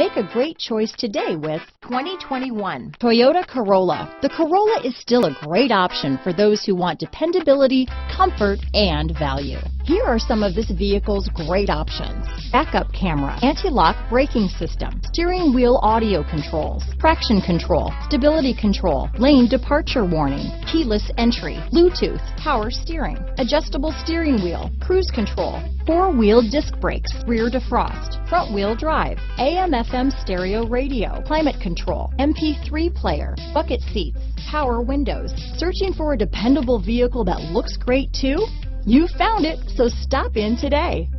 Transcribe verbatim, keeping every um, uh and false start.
Make a great choice today with twenty twenty-one Toyota Corolla. The Corolla is still a great option for those who want dependability, comfort, and value. Here are some of this vehicle's great options: backup camera, anti-lock braking system, steering wheel audio controls, traction control, stability control, lane departure warning, keyless entry, Bluetooth, power steering, adjustable steering wheel, cruise control, four-wheel disc brakes, rear defrost, front-wheel drive, A M F M stereo radio, climate control, M P three player, bucket seats, power windows. Searching for a dependable vehicle that looks great too? You found it, so stop in today.